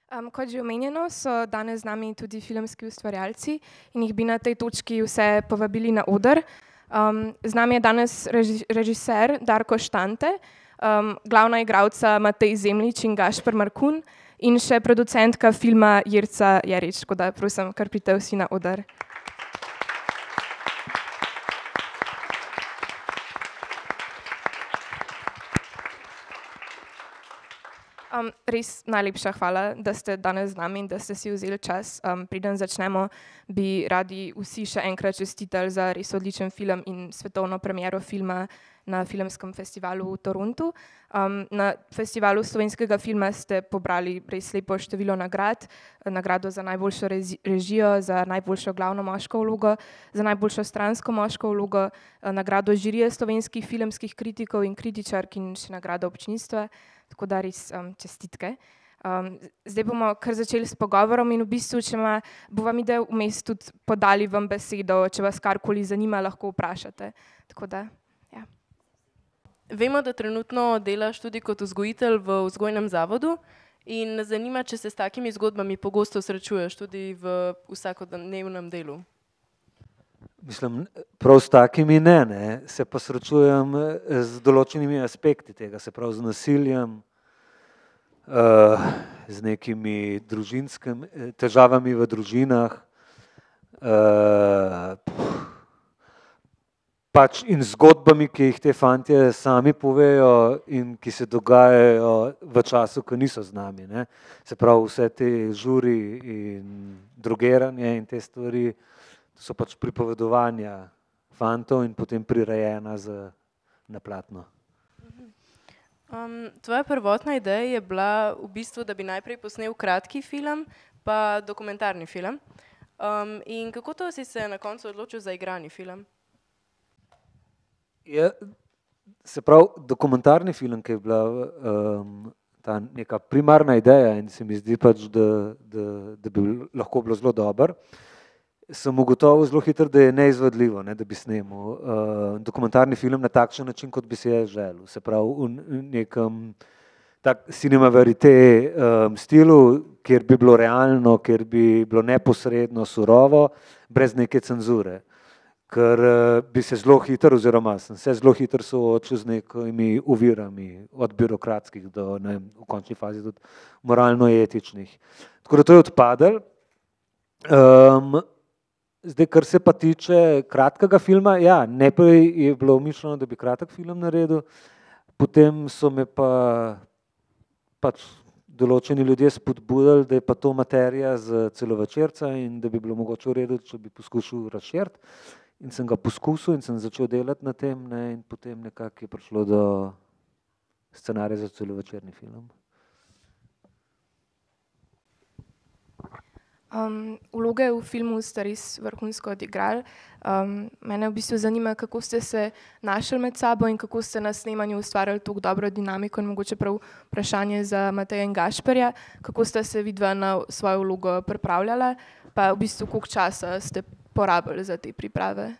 Kot že omenjeno, so danes z nami tudi filmski ustvarjalci in jih bi na tej točki vse povabili na oder. Z nami je danes režiser Darko Štante, glavna igralca Matej Zemljič in Gašper Markun in še producentka filma Jirca Jerič, tako da prosim, kar pridite vsi na oder. Res najlepša hvala, da ste danes z nami in da ste si vzeli čas. Preden začnemo, bi radi vsi še enkrat čestitali za res odličen film in svetovno premiero filma na filmskem festivalu v Torontu. Na festivalu slovenskega filma ste pobrali res lepo število nagrad, nagrado za najboljšo režijo, za najboljšo glavno moško vlogo, za najboljšo stransko moško vlogo, nagrado žirije slovenskih filmskih kritikov in kritičark in še nagrado občinstva. Tako da res čestitke. Zdaj bomo kar začeli s pogovorom in v bistvu, če bova midve vmes tudi podali vam besedo, če vas karkoli zanima, lahko vprašate. Tako da, ja. Vemo, da trenutno delaš tudi kot vzgojitelj v vzgojnem zavodu in nas zanima, če se s takimi zgodbami pogosto srečuješ tudi v vsakodnevnem delu. Mislim, prav s takimi ne, se pa srečujem z določenimi aspekti tega, se pravi z nasiljem, z nekimi težavami v družinah, pač in zgodbami, ki jih te fantje sami povejo in ki se dogajajo v času, ko niso z nami, ne. Se pravi vse te žuri in drogiranje in te stvari, so pač pripovedovanja fantov in potem prirejena na platno. Tvoja prvotna ideja je bila v bistvu, da bi najprej posnel kratki film pa dokumentarni film. In kako to si se na koncu odločil za igrani film? Se pravi, dokumentarni film, ki je bila ta neka primarna ideja in se mi zdi pač, da bi lahko bilo zelo dobro, sem ugotovil zelo hitro, da je neizvedljivo, da bi snemal dokumentarni film na takšen način, kot bi si jaz želel. Se pravi, v nekem tak cinema verite stilu, kjer bi bilo realno, kjer bi bilo neposredno, surovo, brez neke cenzure. Ker bi se zelo hitro, oziroma sem se zelo hitro soočil z nekimi ovirami, od birokratskih do, v končni fazi tudi moralno-etičnih. Tako da to je odpadlo. Zdaj, kar se pa tiče kratkega filma, ja, najprej je bilo mišljeno, da bi kratek film naredil, potem so me pač določeni ljudje spodbudili, da je pa to materija za celovečerca in da bi bilo mogoče v redu, če bi poskušal razširiti. In sem ga poskusil in sem začel delati na tem, in potem nekako je prišlo do scenarija za celovečerni film. Vloge v filmu ste res vrhunsko odigrali. Mene v bistvu zanima, kako ste se našli med sabo in kako ste na snemanju ustvarjali tako dobro dinamiko in mogoče prav vprašanje za Mateja in Gašperja, kako sta se vidva na svojo vlogo pripravljala, pa v bistvu koliko časa ste porabili za te priprave?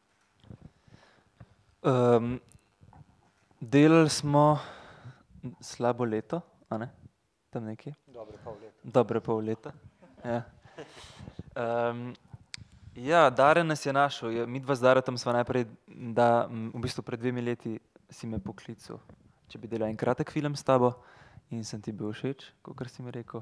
Delali smo slabo leto, a ne? Tam nekje? Dobre pol leta. Ja. Ja, Dare nas je našel, midva z Daretom sva najprej, v bistvu pred 2 leti si me poklical, če bi delal en kratek film s tabo in sem ti bil všeč, kakor si mi rekel.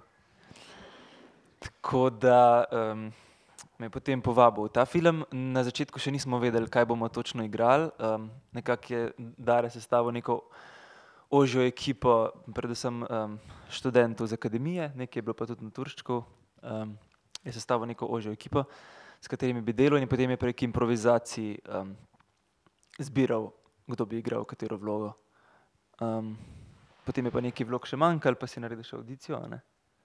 Tako da me je potem povabil v ta film, na začetku še nismo vedeli, kaj bomo točno igrali, nekako je Dare sestavil neko ožjo ekipo, predvsem študentov z akademije, nekaj je bilo pa tudi na Turščku, je sestavil neko ožjo ekipo, s katerimi bi delal in potem je prek improvizacij zbiral, kdo bi igral katero vlogo. Potem je pa nekaj vlog še manjkalo, pa si naredil še audicijo, a ne?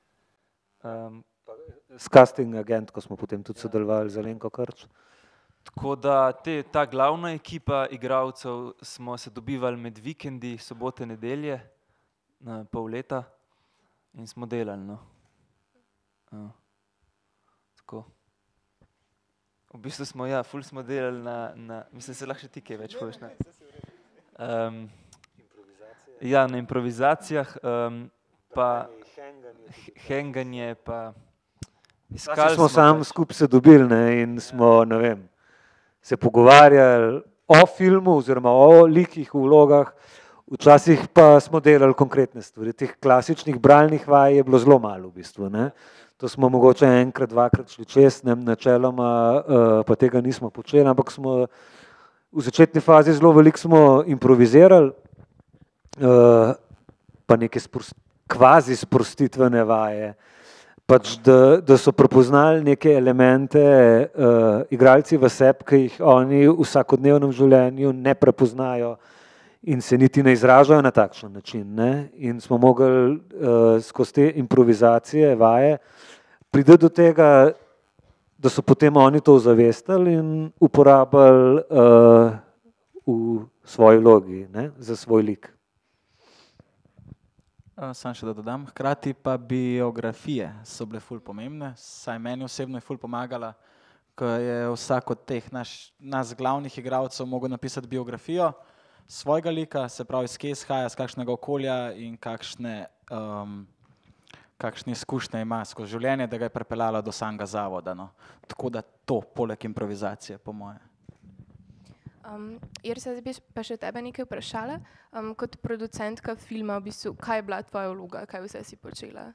S casting agentko smo potem tudi sodelovali z Alenko Krč. Tako da ta glavna ekipa igralcev smo se dobivali med vikendi, sobote, nedelje, pol leta in smo delali, no. Tako. V bistvu smo, ja, ful smo delali mislim, se lahko še ti kaj več poveš, ne? Ja, na improvizacijah, pa henganje, pa Včasih smo sami skupaj se dobili, ne, in smo, ne vem, se pogovarjali o filmu oziroma o likih, vlogah, včasih pa smo delali konkretne stvari. Teh klasičnih bralnih vaj je bilo zelo malo v bistvu. Ne. To smo mogoče enkrat, dvakrat šli čez, načeloma pa tega nismo počeli, ampak smo v začetni fazi zelo veliko smo improvizirali, pa neke kvazi sprostitvene vaje, pač da so prepoznali neke elemente igralci v sebi, ki jih oni v vsakodnevnem življenju ne prepoznajo in se niti ne izražajo na takšen način. Ne? In smo mogli skozi te improvizacije, vaje, pride do tega, da so potem oni to ozavestili in uporabili v svoji vlogi, ne? Za svoj lik. Sam še da dodam, hkrati pa biografije so bile ful pomembne, saj meni osebno je ful pomagala, ko je vsak od teh nas glavnih igralcev mogel napisati biografijo svojega lika, se pravi, iz kje izhaja, z kakšnega okolja in kakšne izkušnje ima skozi življenje, da ga je pripeljala do samega zavoda. No. Tako da to, poleg improvizacije, po moje. Irsa, zdaj bi pa še tebe nekaj vprašala. Kot producentka filma, v bistvu, kaj je bila tvoja vloga, kaj vse si počela?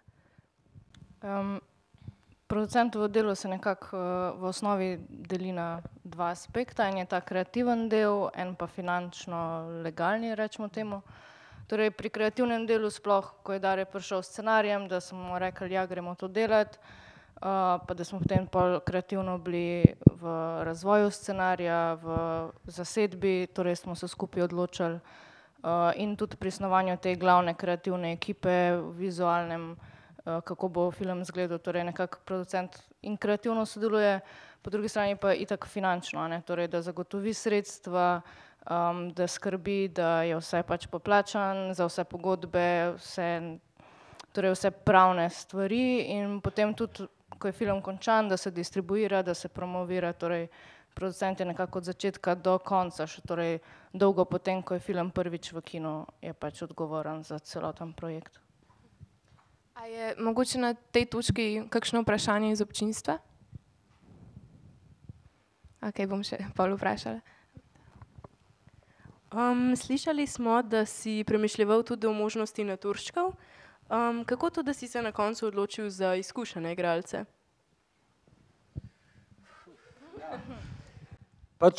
Producentovo delo se nekako v osnovi deli na dva aspekta. En je ta kreativen del, en pa finančno-legalni, rečemo temu. Torej, pri kreativnem delu sploh, ko je Darje prišel s scenarijem, da smo rekli, ja, gremo to delati, pa da smo potem pol kreativno bili v razvoju scenarija, v zasedbi, torej smo se skupaj odločili in tudi pri snovanju te glavne kreativne ekipe, v vizualnem, kako bo film izgledal, torej nekako producent in kreativno sodeluje, po drugi strani pa itak finančno, ne, torej da zagotovi sredstva, da skrbi, da je vse pač poplačan, za vse pogodbe, torej vse pravne stvari in potem tudi, ko je film končan, da se distribuira, da se promovira, torej producent je nekako od začetka do konca, še torej dolgo potem, ko je film prvič v kinu, je pač odgovoren za celoten projekt. A je mogoče na tej točki kakšno vprašanje iz občinstva? Ok, bom še pol vprašala. Slišali smo, da si premišljeval tudi o možnosti naturščkov. Kako to, da si se na koncu odločil za izkušene igralce? Pač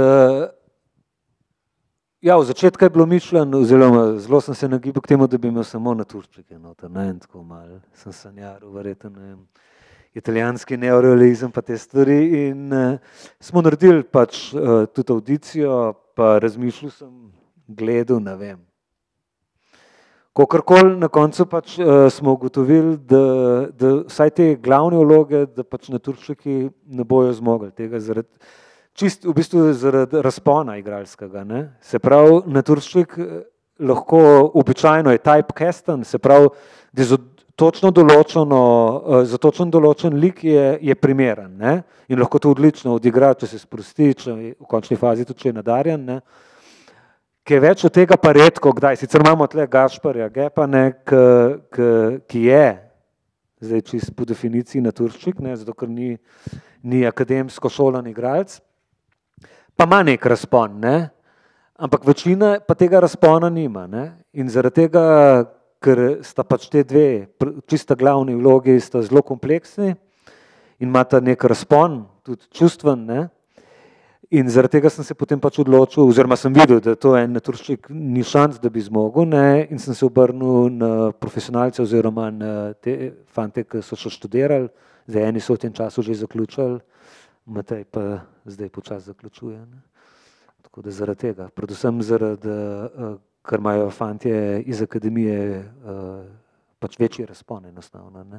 ja, v začetku je bilo mišljeno, oziroma zelo sem se nagibal k temu, da bi imel samo naturščke noter, ne, in tako malo sem sanjaril, verjetno, ne vem, italijanski neorealizem pa te stvari in smo naredili pač tudi audicijo, pa razmišljal sem, gledal, ne vem. Kakorkoli na koncu pač smo ugotovili, da vsaj te glavne vloge, da pač naturščki ne bojo zmogli tega v bistvu zaradi razpona igralskega, ne. Se pravi, naturšček lahko običajno je typecasten, se pravi, da za točno določen lik je primeren, ne, in lahko to odlično odigra, če se sprosti, če v končni fazi tudi, če je nadarjen, ne. Kaj več od tega pa redko kdaj, sicer imamo tle Gašparja Gepa, ne, ki je, zdaj čist po definiciji naturšček, ne, zato ker ni akademsko šolan igralec, pa ima nek razpon, ne, ampak večina pa tega razpona nima, ne, in zaradi tega, ker sta pač te dve čista glavni vlogi, sta zelo kompleksni in imata nek razpon, tudi čustven, ne, in zaradi tega sem se potem pač odločil, oziroma sem videl, da to en naturšček ni šans, da bi zmogel, ne, in sem se obrnil na profesionalce oziroma na te fante, ki so še študirali, zdaj eni so v tem času že zaključili, Matej pa zdaj počasi zaključuje, ne. Tako da zaradi tega, predvsem zaradi, ker imajo fantje iz akademije pač večji razpon enostavno, ne.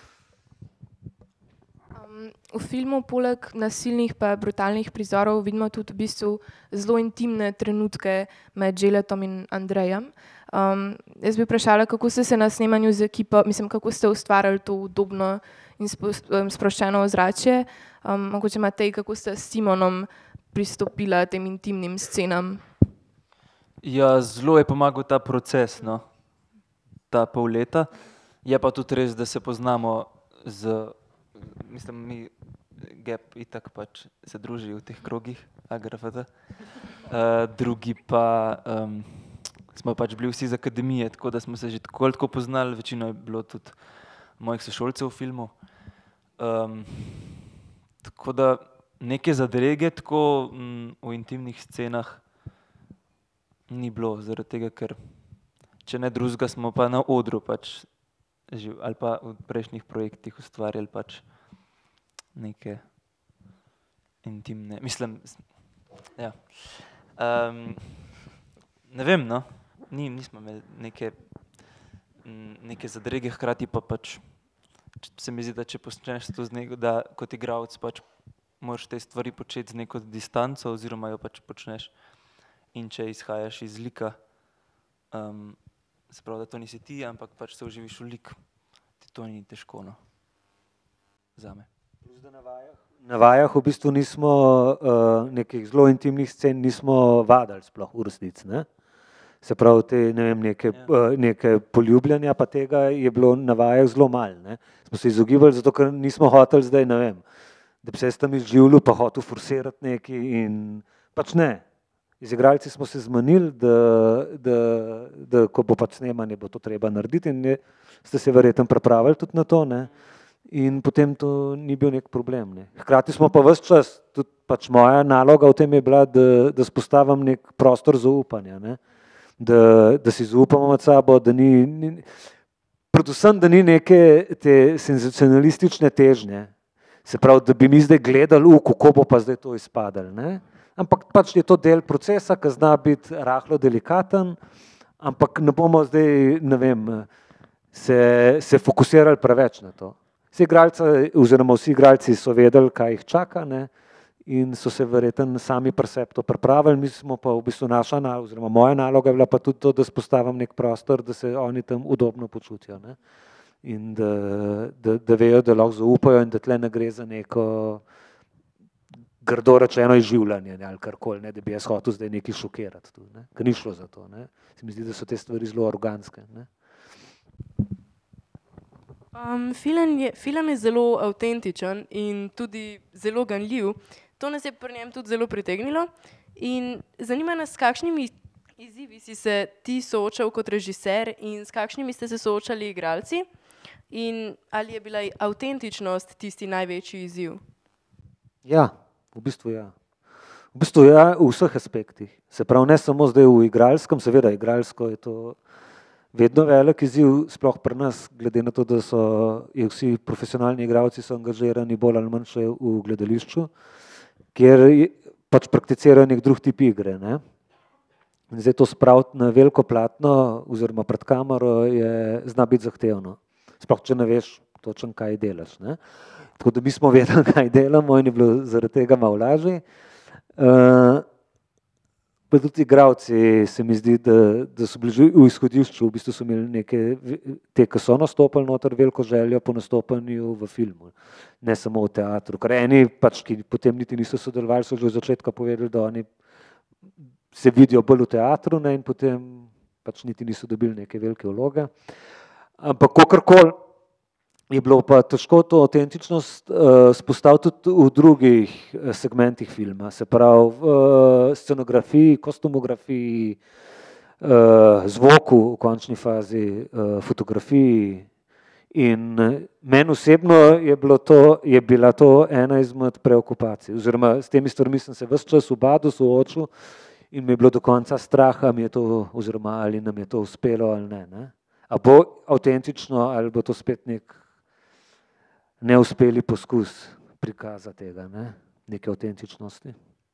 V filmu poleg nasilnih pa brutalnih prizorov vidimo tudi v bistvu zelo intimne trenutke med Želetom in Andrejem. Jaz bi vprašala, kako ste se na snemanju z ekipo, mislim, kako ste ustvarjali to udobno in sproščeno ozračje. Mogoče Matej, kako ste s Simonom pristopila tem intimnim scenam? Ja, zelo je pomagal ta proces, no, ta pol leta. Je pa tudi res, da se poznamo mislim, mi Gap itak pač se druži v teh krogih, AGRFT. Drugi pa smo pač bili vsi iz akademije, tako da smo se že tako poznali, večino je bilo tudi mojih sošolcev v filmu. Tako da neke zadrege tako v intimnih scenah ni bilo, zaradi tega, ker če ne drugega smo pa na odru pač ali pa v prejšnjih projektih ustvarjali pač neke intimne, mislim, ja. Ne vem, no, nismo imeli neke zadrege, hkrati pa pač se mi zdi, da če počneš to z neko, da kot igralec pač moraš te stvari početi z neko distanco oziroma jo pač počneš in če izhajaš iz lika, se pravi, da to nisi ti, ampak pač se vživiš v lik, ti to ni težko, no, zame. Plus da na vajah v bistvu nismo nekih zelo intimnih scen nismo vadili sploh v resnici, ne? Se pravi, te, ne vem, neke poljubljanja pa tega je bilo na vajah zelo malo, ne? Smo se izogibali, zato ker nismo hoteli zdaj, ne vem, da bi se jaz tam izživljal pa hotel forsirati nekaj in pač ne. Z igralci smo se zmanili, da ko bo pač snemanje, bo to treba narediti in ste se verjetno pripravili tudi na to, ne? In potem to ni bil nek problem, ne? Hkrati smo pa ves čas, tudi pač moja naloga v tem je bila, da spostavim nek prostor zaupanja, ne? Da si zaupamo med sabo, da ni, predvsem, da ni neke te senzacionalistične težnje, se pravi, da bi mi zdaj gledali, kako bo pa zdaj to izpadalo, ne? Ampak pač je to del procesa, ki zna biti rahlo delikaten, ampak ne bomo zdaj, ne vem, se fokusirali preveč na to. Vsi igralci so vedeli, kaj jih čaka, ne? In so se verjetno sami pri sebi to pripravili, mi smo pa v bistvu naša naloga, oziroma moja naloga je bila pa tudi to, da spostavim nek prostor, da se oni tam udobno počutijo, ne? In da vejo, da lahko zaupajo in da tle ne gre za neko grdo rečeno izživljanje ali karkoli, ne, da bi jaz hotel zdaj nekaj šokirati tu, ne, ker ni šlo za to, ne. Se mi zdi, da so te stvari zelo organske, ne. Film je zelo avtentičen in tudi zelo ganljiv. To nas je pri njem tudi zelo pritegnilo in zanima nas, s kakšnimi izzivi si se ti soočal kot režiser in s kakšnimi ste se soočali igralci in ali je bila avtentičnost tisti največji izziv? Ja, v bistvu ja. V bistvu ja, v vseh aspektih. Se pravi, ne samo zdaj v igralskem, seveda igralsko je to vedno velik izziv, sploh pri nas, glede na to, da so vsi profesionalni igralci so angažirani bolj ali manj še v gledališču, kjer pač prakticirajo nek drug tip igre, ne. In zdaj to spraviti na veliko platno oziroma pred kamero zna biti zahtevno. Sploh, če ne veš točno, kaj delaš, ne. Tako da mi smo vedeli, kaj delamo in je bilo zaradi tega malo lažje. Pa tudi igralci se mi zdi, da so bili že v izhodišču, v bistvu so imeli neke, te, ki so nastopili noter, veliko željo po nastopanju v filmu, ne samo v teatru. Ker eni pač, ki potem niti niso sodelovali, so že od začetka povedali, da oni se vidijo bolj v teatru, ne, in potem pač niti niso dobili neke velike vloge. Ampak kakorkoli je bilo pa težko to avtentičnost spostaviti tudi v drugih segmentih filma, se pravi v scenografiji, kostumografiji, zvoku v končni fazi, fotografiji. In meni osebno je bila to ena izmed preokupacij, oziroma s temi stvarmi sem se ves čas ubadal, soočil in mi je bilo do konca straha, oziroma ali nam je to uspelo ali ne, ne. A bo avtentično ali bo to spet nek neuspeli poskus prikaza tega, ne, neke avtentičnosti.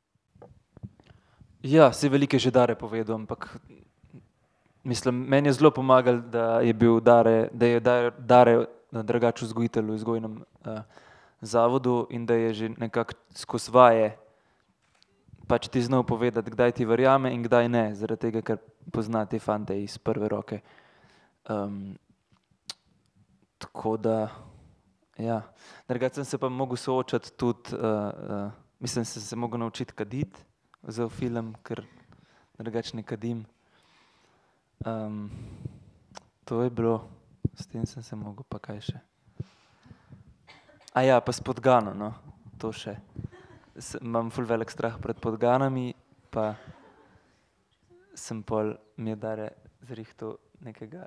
Ja, si velike že Dare povedal, ampak mislim, meni je zelo pomagalo, da je Dare drugače vzgojitelj v vzgojnem zavodu in da je že nekako skozi vaje pač ti znal povedati, kdaj ti verjame in kdaj ne, zaradi tega, ker pozna te fante iz prve roke. Tako da ja, drugače sem se pa mogel soočati tudi, mislim, sem se mogel naučiti kaditi za film, ker drugače ne kadim. To je bilo S tem sem se mogel, pa kaj še. A ja, pa s podgano, no, to še. Imam ful velik strah pred podganami, pa sem pol mi je Dare zrihtal nekega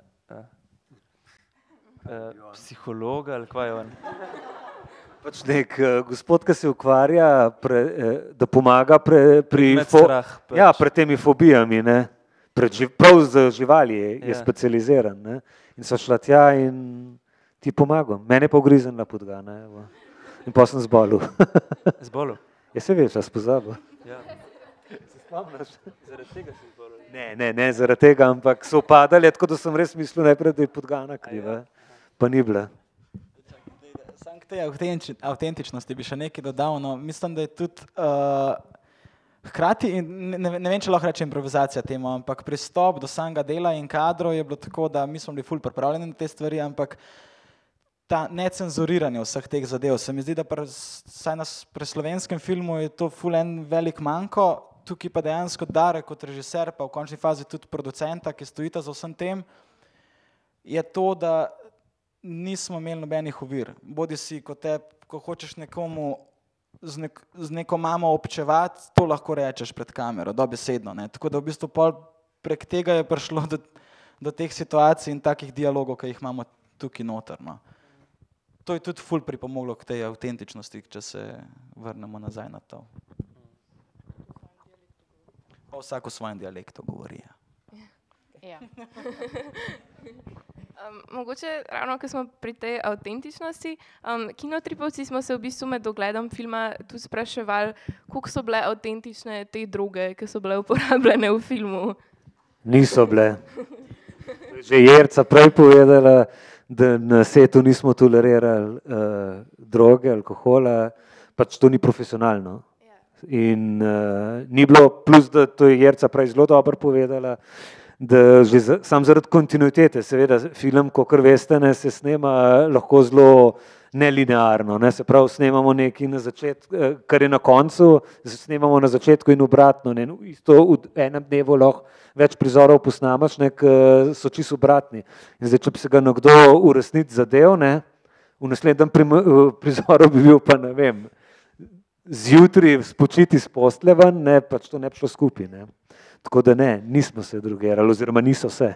psihologa, ali kva je on? Pač nek gospod, ki se ukvarja, da pomaga pri Strah, pred temi fobijami, ne? Prav za živali je Ja. specializiran. Ne? In so šla tja in ti pomagam. Mene je pa ugriznila podgana. Evo. In pa sem zbolel. Zbolel? Ja, se veš, jaz pozabil. Ja. Se spomniš? Zaradi tega si zbolel? Ne zaradi tega, ampak so upadali, tako da sem res mislil najprej, da je podgana kriva. Pa ni bila. Sam k tej avtentičnosti bi še nekaj dodal. No, mislim, da je tudi hkrati, ne vem, če lahko rečem improvizacija temu, ampak pristop do samega dela in kadrov je bilo tako, da mi smo bili ful pripravljeni na te stvari, ampak ta necenzuriranje vseh teh zadev. Se mi zdi, da pri slovenskem filmu je to ful en velik manko, tukaj pa dejansko Dare kot režiser, pa v končni fazi tudi producenta, ki stojita za vsem tem, je to, da nismo imeli nobenih ovir. Bodi si, ko hočeš nekomu z neko mamo občevati, to lahko rečeš pred kamero, dobesedno. Ne? Tako da v bistvu prek tega je prišlo do teh situacij in takih dialogov, ki jih imamo tukaj noter. No? To je tudi ful pripomoglo k tej avtentičnosti, če se vrnemo nazaj na to. Pa vsak v svojem dialektu govori. Ja. Mogoče ravno, ko smo pri tej avtentičnosti, kinotripovci smo se v bistvu med ogledom filma tudi spraševali, koliko so bile avtentične te droge, ki so bile uporabljene v filmu. Niso bile. Že Jerca prej povedala, da na setu nismo tolerirali droge, alkohola, pač to ni profesionalno. In ni bilo, plus da to je Jerca prej zelo dobro povedala, da že sam zaradi kontinuitete, seveda film, kakor veste, ne, se snema lahko zelo nelinearno, ne, se pravi, snemamo nekaj na začetku, kar je na koncu, snemamo na začetku in obratno, ne, isto v enem dnevu lahko več prizorov posnamaš, ne, so čisto obratni. In zdaj, če bi se ga nekdo v resnici zadev, ne, v naslednjem prizoru bi bil pa, ne vem, zjutraj spočiti s postelje ven, ne, pač to ne bi šlo skupaj, ne. Tako da ne, nismo se drogirali, oziroma niso se.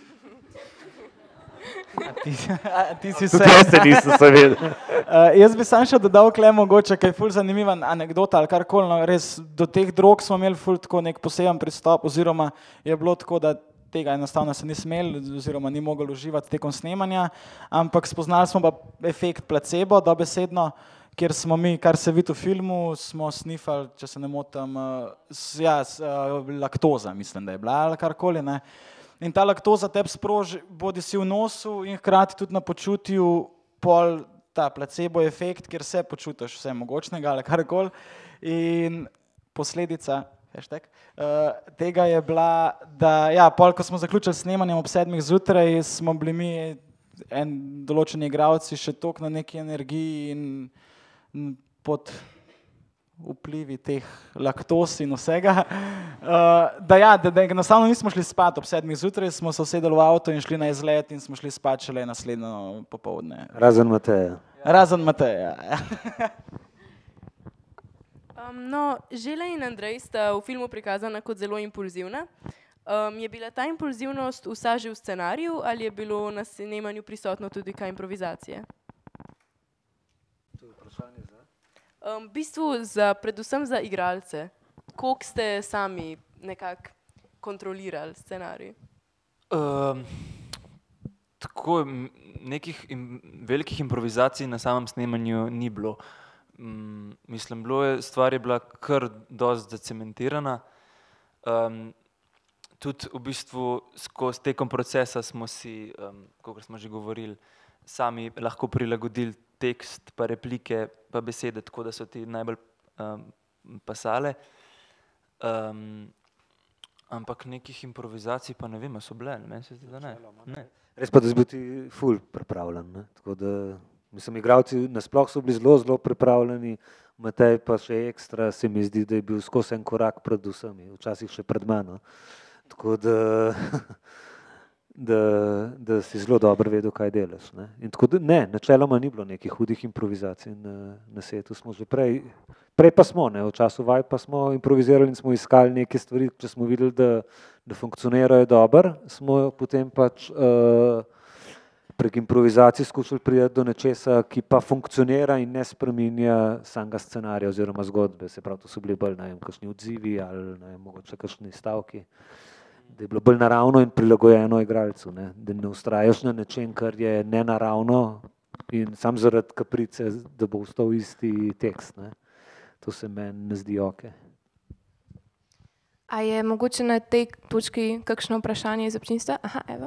Ti si se. Tudi jaz se nisem, seveda. Jaz bi sam še dodal, mogoče, kaj je ful zanimiva anekdota ali karkoli, no, res do teh drog smo imeli ful tako nek poseben pristop, oziroma je bilo tako, da tega enostavno se ni smel, oziroma ni mogel uživati tekom snemanja, ampak spoznali smo pa efekt placebo, dobesedno, kjer smo mi, kar se vidi v filmu, smo snifali, če se ne motim, laktoza, mislim, da je bila ali karkoli. Ne. In ta laktoza tebi sproži, bodi si v nosu in hkrati tudi na počutju pol ta placebo efekt, kjer se počutiš vse mogočnega ali karkoli. In posledica tega je bila, da ja, pol, ko smo zaključili snemanjem ob 7 zjutraj, smo bili mi določeni igralci še toliko na neki energiji in pod vplivi teh laktoz in vsega, da enostavno nismo šli spat ob 7 zjutraj, smo se usedeli v avto in šli na izlet in smo šli spat šele naslednjo popoldne. Razen Mateja. Razen Mateja, ja. No, Žela in Andrej sta v filmu prikazana kot zelo impulzivna. Je bila ta impulzivnost vsa že v scenariju ali je bilo na snemanju prisotno tudi kaj improvizacije? V bistvu predvsem za igralce. Koliko ste sami nekako kontrolirali scenarij? Tako nekih velikih improvizacij na samem snemanju ni bilo. Mislim, stvar je bila kar dosti zacementirana. Tudi v bistvu skozi tekom procesa smo si, kakor smo že govorili, sami lahko prilagodili tekst, pa replike, pa besede, tako da so ti najbolj pasale. Ampak nekih improvizacij pa ne vem, so bile, meni se zdi, da ne. Res pa, da si bil ti ful pripravljen, ne? Tako da, mislim, igralci nasploh so bili zelo, zelo pripravljeni, Matej pa še ekstra, se mi zdi, da je bil skozi en korak pred vsemi, včasih še pred mano. Tako da da si zelo dobro vedel, kaj delaš. Ne. In tako da ne, načeloma ni bilo nekih hudih improvizacij na setu, smo že prej pa smo, ne, v času vaj pa smo improvizirali in smo iskali neke stvari, če smo videli, da funkcionirajo dobro, smo potem pač prek improvizacij skušali priti do nečesa, ki pa funkcionira in ne spreminja samega scenarija oziroma zgodbe, se pravi, to so bili bolj, ne vem, kakšni odzivi ali ne vem, mogoče kakšni stavki, da je bilo bolj naravno in prilagojeno igralcu, ne, da ne ustrajaš na nečem, kar je nenaravno in sam zaradi kaprice, da bo ostal isti tekst, ne. To se meni ne zdi ok. A je mogoče na tej točki kakšno vprašanje iz občinstva? Aha, Eva.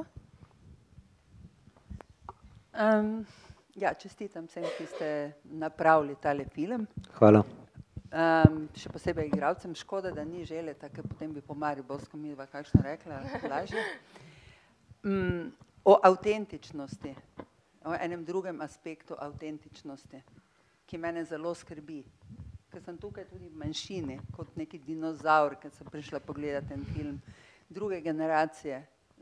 Ja, čestitam vsem, ki ste napravili tale film. Hvala. Še posebej igralcem, škoda, da ni Željeta, ker potem bi po Mariborskem midva kakšno rekla, lažje. O avtentičnosti, o enem drugem aspektu avtentičnosti, ki mene zelo skrbi. Ker sem tukaj tudi v manjšini, kot neki dinozaur, ker sem prišla pogledati ten film druge generacije.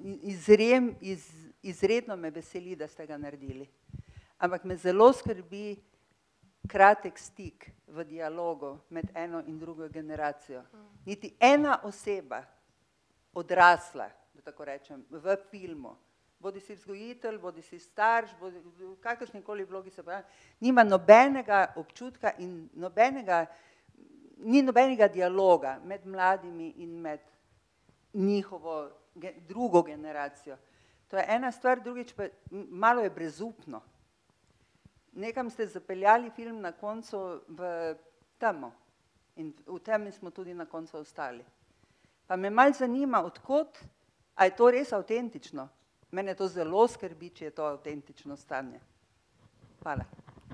Izredno me veseli, da ste ga naredili. Ampak me zelo skrbi kratek stik v dialogu med eno in drugo generacijo. Niti ena oseba odrasla, da tako rečem, v filmu, bodi si vzgojitelj, bodi si starš, bodi v kakršnikoli vlogi se pravi, nima nobenega občutka in ni nobenega dialoga med mladimi in med njihovo drugo generacijo. To je ena stvar, drugič pa malo je brezupno. Nekam ste zapeljali film na koncu v temo in v temi smo tudi na koncu ostali. Pa me malo zanima, odkot, a je to res avtentično? Mene to zelo skrbi, če je to avtentično stanje. Hvala.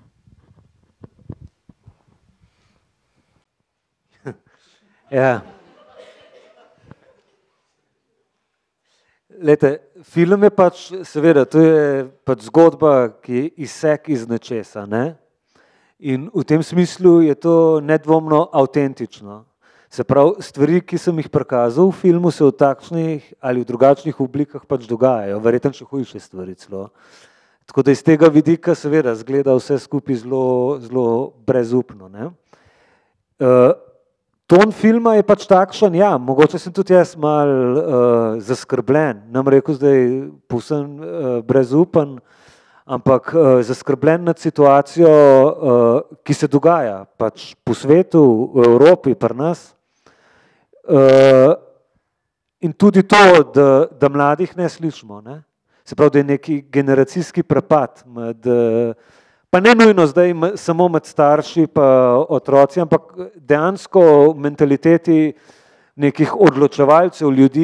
Ja. Glejte, film je pač, seveda, to je pač zgodba, ki je izsek iz nečesa, ne? In v tem smislu je to nedvomno avtentično. Se pravi, stvari, ki sem jih prikazal v filmu, se v takšnih ali v drugačnih oblikah pač dogajajo, verjetno še hujše stvari celo. Tako da iz tega vidika seveda zgleda vse skupaj zelo brezupno, ne? Ton filma je pač takšen, ja, mogoče sem tudi jaz malo zaskrbljen, nam rekel zdaj povsem brezupen, ampak zaskrbljen nad situacijo, ki se dogaja pač po svetu, v Evropi, pri nas. In tudi to, da mladih ne slišimo, ne? Se pravi, da je neki generacijski prepad med, pa ne nujno zdaj samo med starši pa otroci, ampak dejansko v mentaliteti nekih odločevalcev, ljudi,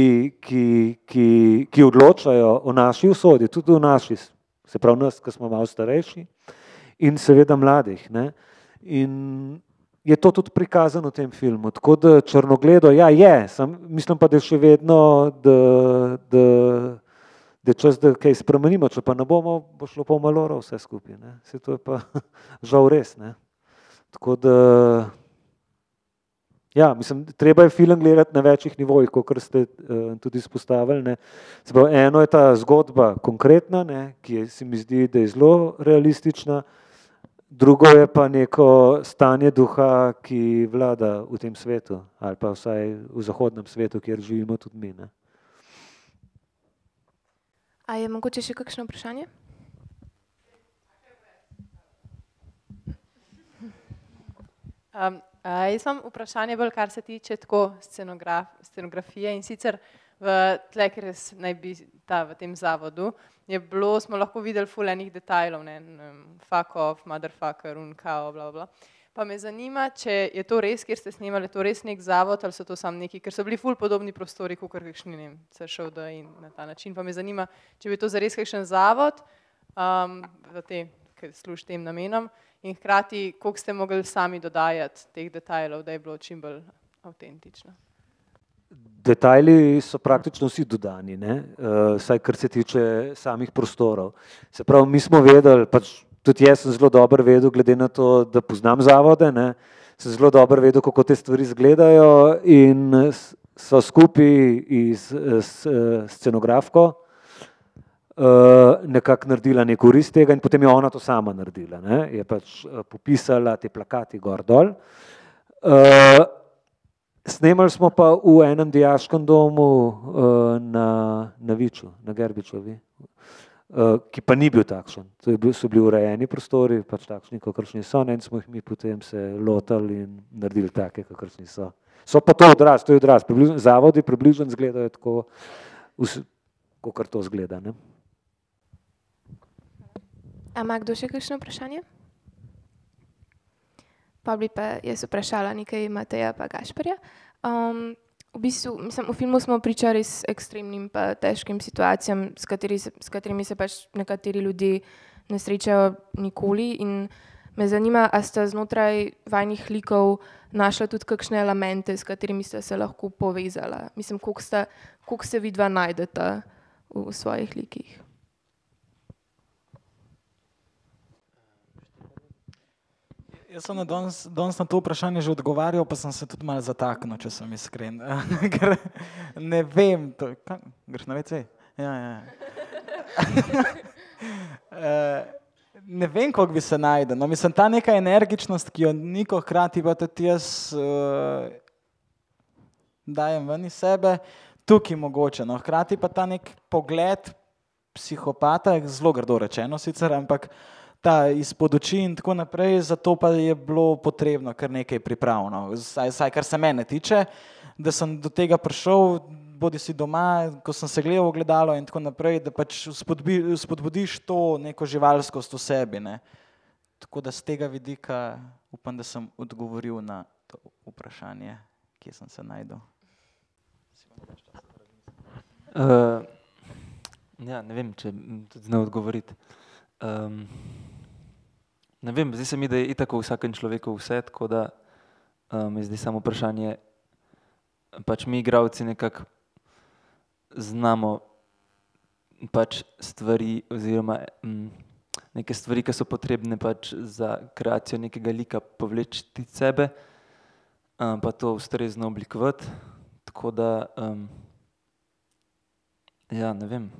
ki odločajo o naši usodi, tudi o naši, se pravi nas, ki smo malo starejši, in seveda mladih, ne? In je to tudi prikazano v tem filmu, tako da črnogledo, ja je, mislim pa, da je še vedno, da je čas, da kaj spremenimo, če pa ne bomo, bo šlo pa v maloro vse skupaj, ne? Se to je pa žal res, ne? Tako da, ja, mislim, treba je film gledati na večjih nivojih, kot ste tudi izpostavili, ne? Se pravi, eno je ta zgodba konkretna, ne, ki se mi zdi, da je zelo realistična, drugo je pa neko stanje duha, ki vlada v tem svetu, ali pa vsaj v zahodnem svetu, kjer živimo tudi mi, ne? A je mogoče še kakšno vprašanje? Jaz imam vprašanje bolj, kar se tiče tako scenografije in sicer tle, ker naj bi v tem zavodu, smo lahko videli ful enih detajlov, ne, fuck off, motherfucker, kao, bla, bla. Pa me zanima, če je to res, kjer ste snimali, to res nek zavod ali so to samo neki, ker so bili ful podobni prostori, kakor kakšni, ne vem, CŠVD in na ta način. Pa me zanima, če bi to zares kakšen zavod, ki služi tem namenom in hkrati, koliko ste mogli sami dodajati teh detajlov, da je bilo čim bolj avtentično. Detajli so praktično vsi dodani, ne, saj kar se tiče samih prostorov. Se pravi, mi smo vedeli, pač tudi jaz sem zelo dobro vedel, glede na to, da poznam zavode, ne, sem zelo dobro vedel, kako te stvari izgledajo in so skupaj s scenografko nekako naredila nek oris tega in potem je ona to sama naredila, ne? Je pač popisala te plakati gor dol. Snemali smo pa v enem dijaškem domu na Viču, na Gerbičevi, ki pa ni bil takšen. So bili urejeni prostori, pač takšni, kakršni so, in smo jih mi potem se lotali in naredili take, kakršni so. So pa to je odraz. Zavodi približno izgledajo tako, kakor to izgleda, ne? A ima kdo še kakšno vprašanje? Pa bi pa jaz vprašala nekaj Mateja pa Gašperja. V bistvu, v filmu smo priča res ekstremnim pa težkim situacijam, s katerimi se pač nekateri ljudje ne srečajo nikoli, in me zanima, a ste znotraj vajnih likov našla tudi kakšne elemente, s katerimi ste se lahko povezala. Mislim, koliko se vidva najdeta v svojih likih. Jaz sem danes na to vprašanje že odgovarjal, pa sem se tudi malo zataknil, če sem iskren. Ker ne vem, greš na WC? Ja. Ne vem, koliko bi se našel. No, mislim, ta neka energičnost, ki jo Niko hkrati pa tudi jaz dajem ven iz sebe, tukaj mogoče. No, hkrati pa ta nek pogled psihopata, zelo grdo rečeno sicer, ampak ta izpod oči in tako naprej, zato pa je bilo potrebno kar nekaj pripravno. Saj kar se mene tiče, da sem do tega prišel, bodi si doma, ko sem se gledal v ogledalo in tako naprej, da pač spodbudiš to neko živalskost v sebi, ne. Tako da z tega vidika upam, da sem odgovoril na to vprašanje, kje sem se našel. Ja, ne vem, če tudi zna odgovoriti. Ne vem, zdi se mi, da je itak v vsakem človeku vse, tako da mi zdi samo vprašanje, pač mi igralci nekako znamo pač stvari oziroma neke stvari, ki so potrebne pač za kreacijo nekega lika povleči sebe, pa to ustrezno oblikovati, tako da ja, ne vem,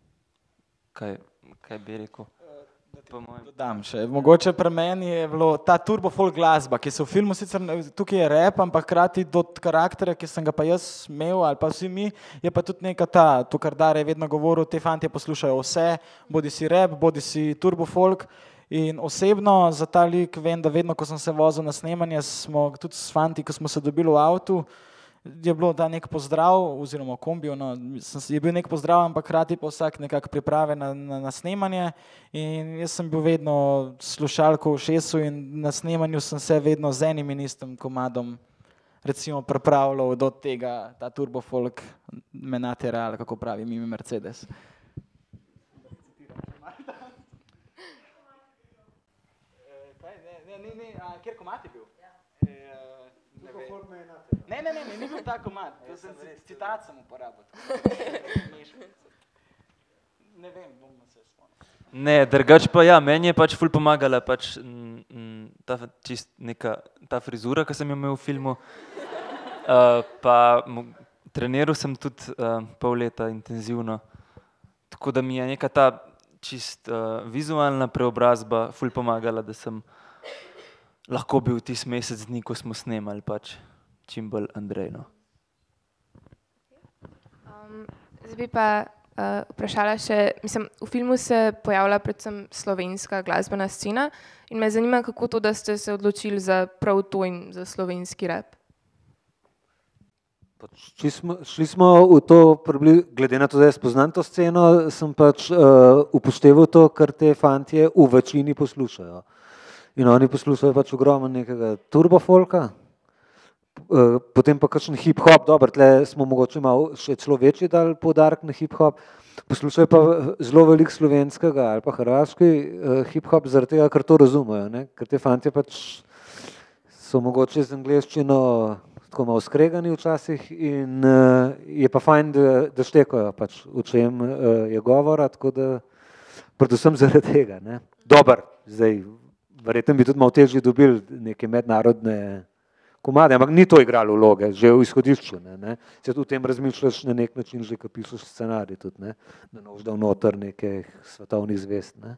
kaj bi rekel. Dodam še. Mogoče pri meni je bilo ta turbo folk glasba, ki se v filmu sicer, tukaj je rap, ampak hkrati do karakterja, ki sem ga pa jaz imel ali pa vsi mi, je pa tudi neka to, kar Dare je vedno govoril, te fantje poslušajo vse, bodi si rap, bodi si turbo folk, in osebno za ta lik vem, da vedno, ko sem se vozil na snemanje, smo tudi s fanti, ko smo se dobili v avtu, je bilo da nek pozdrav, oziroma kombiju, no, je bil nek pozdrav, ampak hkrati pa vsak nekako priprave na snemanje, in jaz sem bil vedno slušalko v ušesu in na snemanju sem se vedno z enim in istim komadom recimo pripravljal do tega, ta turbo folk me natera, ali kako pravi Mimi Mercedes. Kjer komad je bil? Ne, ni bil ta komad, citat sem uporabil. Ne vem, bomo se spomnili. Ne, drugače pa ja, meni je pač ful pomagala pač ta frizura, ki sem jo imel v filmu, pa treniral sem tudi pol leta intenzivno, tako da mi je neka ta čist vizualna preobrazba ful pomagala, da sem lahko bil tisti mesec dni, ko smo snemali pač čim bolj Andrej, no. Zdaj bi pa vprašala še, mislim, v filmu se pojavlja predvsem slovenska glasbena scena in me zanima, kako to, da ste se odločili za prav to in za slovenski rap. Šli smo v to, glede na to, da jaz poznam to sceno, sem pač upošteval to, kar te fantje v večini poslušajo. In oni poslušajo pač ogromno nekega turbofolka, potem pa kakšen hip-hop, dobro, tle smo mogoče malo še celo večji dali poudarek na hip-hop, poslušajo pa zelo veliko slovenskega ali pa hrvaški hip-hop zaradi tega, ker to razumejo, ne? Ker te fantje pač so mogoče z angleščino tako malo skregani včasih in je pa fajn, da štekajo pač, o čem je govora, tako da predvsem zaradi tega, ne? Dober, zdaj, verjetno bi tudi malo težje dobili neke mednarodne komade, ampak ni to igralo vloge, že v izhodišču. Ne. Se tudi o tem razmišljaš na nek način, že ko pišeš scenarij tudi, ne, da noš dal noter nekaj svetovnih zvest. Ne.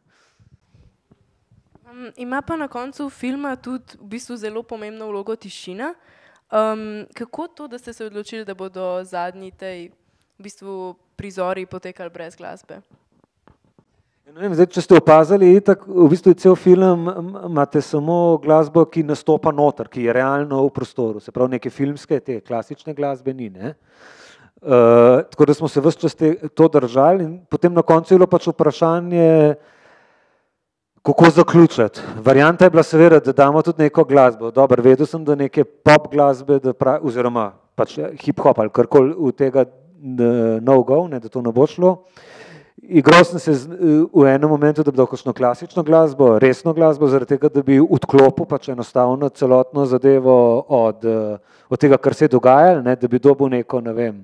Ima pa na koncu filma tudi v bistvu zelo pomembno vlogo tišina. Kako to, da ste se odločili, da bodo zadnji tej v bistvu prizori potekali brez glasbe? Ne vem, zdaj, če ste opazili, itak, v bistvu je cel film, imate samo glasbo, ki nastopa noter, ki je realno v prostoru. Se pravi, neke filmske, te klasične glasbe ni. Ne? Tako da smo se ves čas to držali in potem na koncu je bilo pač vprašanje, kako zaključiti. Varianta je bila seveda, da damo tudi neko glasbo. Dobro, vedel sem, da neke pop glasbe, oziroma pač hip-hop ali karkoli v tega no-go, ne, da to ne bo šlo. Igral sem se v enem momentu, da bi dal kakšno klasično glasbo, resno glasbo, zaradi tega, da bi odklopil pač enostavno celotno zadevo od tega, kar se je dogajalo, ne, da bi dobil neko, ne vem,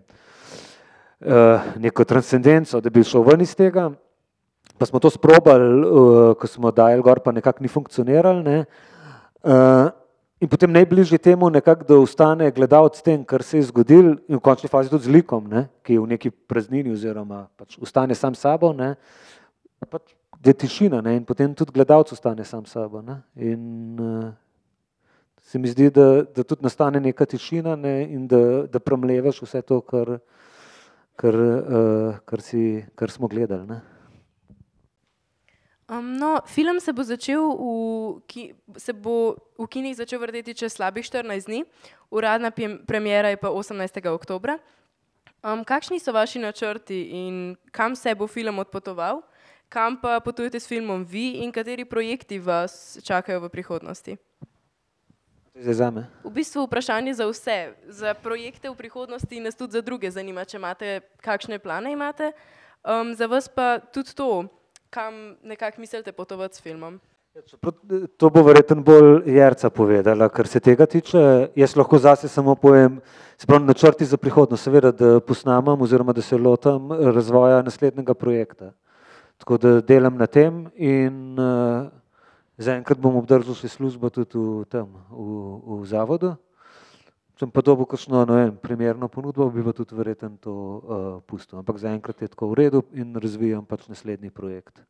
neko transcendenco, da bi šel ven iz tega. Pa smo to sprobali, ko smo dajali gor, pa nekako ni funkcionirali. Ne. In potem najbližje temu nekako, da ostane gledalec s tem, kar se je zgodil in v končni fazi tudi z likom, ne, ki je v neki praznini oziroma pač ostane sam sabo, ne, pač je tišina, ne, in potem tudi gledalec ostane sam sabo. Ne. In se mi zdi, da tudi nastane neka tišina, ne, in da premlevaš vse to, kar smo gledali. Ne. No, film se bo v kinih začel vrteti čez slabih 14 dni, uradna premiera je pa 18. oktobra. Kakšni so vaši načrti in kam se bo film odpotoval, kam pa potujete s filmom vi in kateri projekti vas čakajo v prihodnosti? Zame. V bistvu vprašanje za vse, za projekte v prihodnosti in nas tudi za druge zanima, če imate, kakšne plane imate, za vas pa tudi to, kam nekako mislite potovati s filmom? To bo verjetno bolj Jerca povedala, kar se tega tiče. Jaz lahko zase samo povem, se pravi načrti za prihodnost, seveda, da posnamem oziroma da se lotam razvoja naslednjega projekta. Tako da delam na tem in zaenkrat bom obdržal še službo tudi v zavodu. Če pa dobil kakšno, ne vem, primerno ponudbo, bi pa tudi verjetno to pustil. Ampak zaenkrat je tako v redu in razvijam pač naslednji projekt.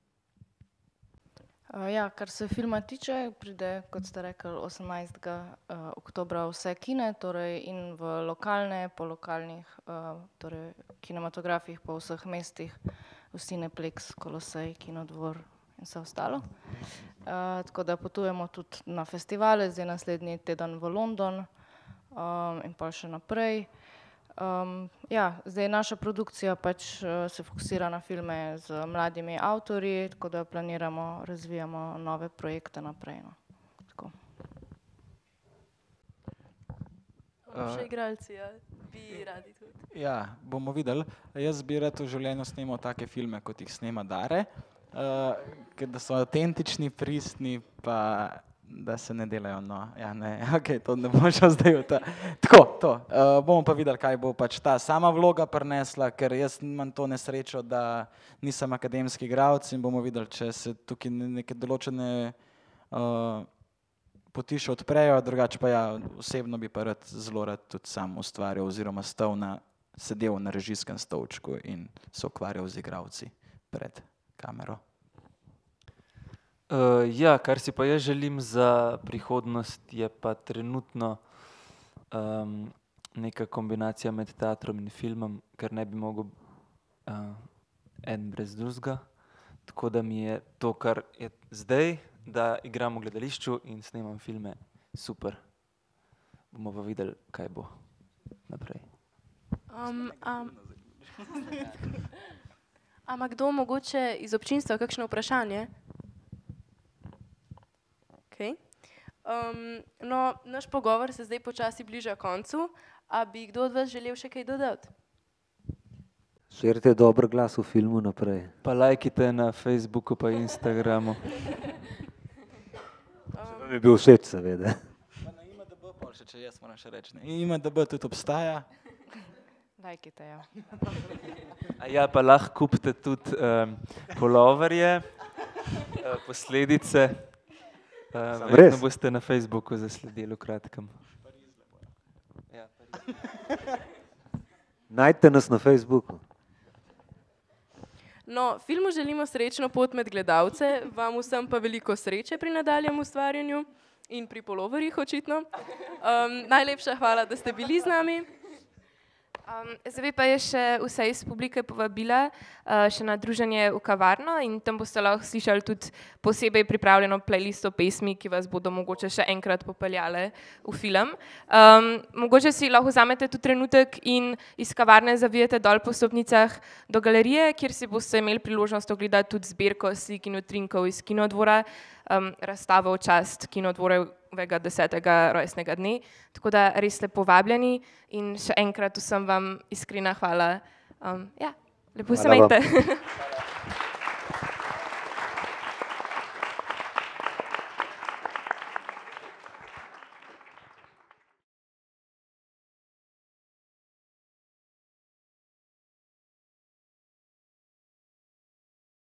Ja, kar se filma tiče, pride, kot ste rekli, 18. oktobra vse kine, torej in v lokalne, po lokalnih torej kinematografih po vseh mestih, v Cineplex, Kolosej, Kinodvor in vse ostalo. Tako da potujemo tudi na festivale, zdaj naslednji teden v London, in pa še naprej. Ja, zdaj naša produkcija pač se fokusira na filme z mladimi avtorji, tako da planiramo, razvijamo nove projekte naprej. No. Tako. Še igralci, ja, bi radi tudi. Ja, bomo videli. Jaz bi rad v življenju snemal take filme, kot jih snema Dare, ker da so avtentični, pristni, pa da se ne delajo, no, ja ne, ok, to ne bomo šel zdaj v ta. Tako, to, bomo pa videli, kaj bo pač ta sama vloga prinesla, ker jaz imam to nesrečo, da nisem akademski igralec in bomo videli, če se tukaj neke določene poti še odprejo, drugače pa ja, osebno bi pa zelo rad tudi sam ustvarjal oziroma sedel na režijskem stolčku in se ukvarjal z igralci pred kamero. Ja, kar si pa jaz želim za prihodnost, je pa trenutno neka kombinacija med teatrom in filmom, ker ne bi mogel en brez drugega. Tako da mi je to, kar je zdaj, da igram v gledališču in snemam filme, super. Bomo pa videli, kaj bo naprej. Ama kdo mogoče iz občinstva kakšno vprašanje? Okay. No, naš pogovor se zdaj počasi bliža koncu, a bi kdo od vas želel še kaj dodati? Širite dober glas v filmu naprej. Pa lajkite na Facebooku pa Instagramu. Če vam je bil všeč, seveda. Pa na IMDb pol še, če jaz moram še reči. IMDb tudi obstaja. Lajkite, ja. Ja, pa lahko kupite tudi poloverje, posledice. Verjetno boste na Facebooku zasledili v kratkem. Najdite nas na Facebooku. No, filmu želimo srečno pot med gledalce, vam vsem pa veliko sreče pri nadaljem ustvarjanju in pri poloverjih očitno. Najlepša hvala, da ste bili z nami. Zdaj bi pa je še vse iz publike povabila še na druženje v kavarno in tam boste lahko slišali tudi posebej pripravljeno playlisto pesmi, ki vas bodo mogoče še enkrat popeljale v film. Mogoče si lahko vzamete tudi trenutek in iz kavarne zavijete dol po stopnicah do galerije, kjer si boste imeli priložnost ogledati tudi zbirko slik in utrinkov iz Kinodvora, razstavo v čast Kinodvorovega 10. rojstnega dne. Tako da res ste povabljeni in še enkrat vsem vam iskrena hvala. Lepo se imejte.